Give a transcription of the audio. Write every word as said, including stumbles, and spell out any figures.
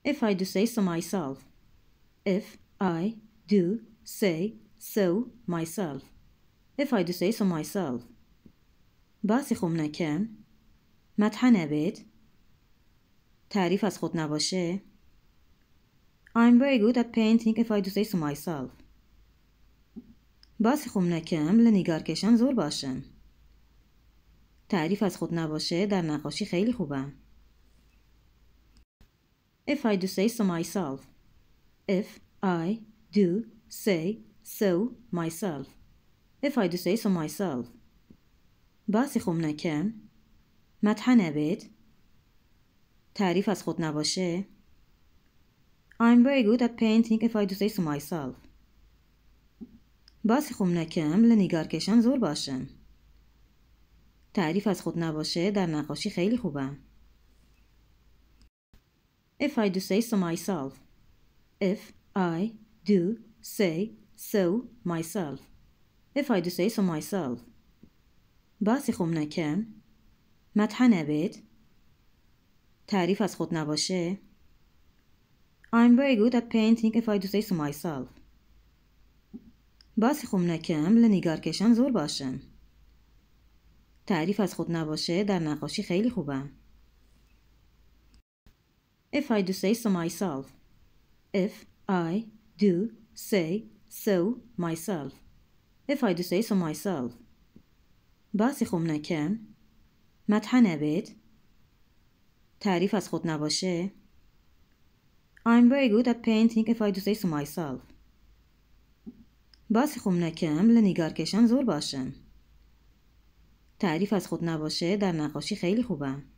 If I do say so myself. If I do say so myself. If I do say so myself. باسی خوم نکم. مدحە نبێت. تعریف از خود نباشه. I'm very good at painting if I do say so myself. باسی خوم نکم لنیگار کشن زور باشم. تعریف از خود نباشه در نقاشی خیلی خوبم. If I do say so myself. If I do say so myself. If I do say so myself. باسی خوم نکم. مدحە نبێت. تعریف از خود نباشه. I'm very good at painting if I do say so myself. باسی خوم نکم لنیگار کشن زور باشم. تعریف از خود نباشه در نقاشی خیلی خوبم. If I do say so myself. If I do say so myself. If I do say so myself. باسی خوم نکم. مدحە نبێت. تعریف از خود نباشه. I'm very good at painting if I do say so myself. باسی خوم نکم لنیگار کشن زور باشم. تعریف از خود نباشه در نقاشی خیلی خوبم. If I do say so myself. If I do say so myself. If I do say so myself. باسی خوم نکم. مدحە نبێت. تعریف از خود نباشه. I'm very good at painting if I do say so myself. باسی خوم نکم لنیگار کشن زور باشم. تعریف از خود نباشه در نقاشی خیلی خوبم.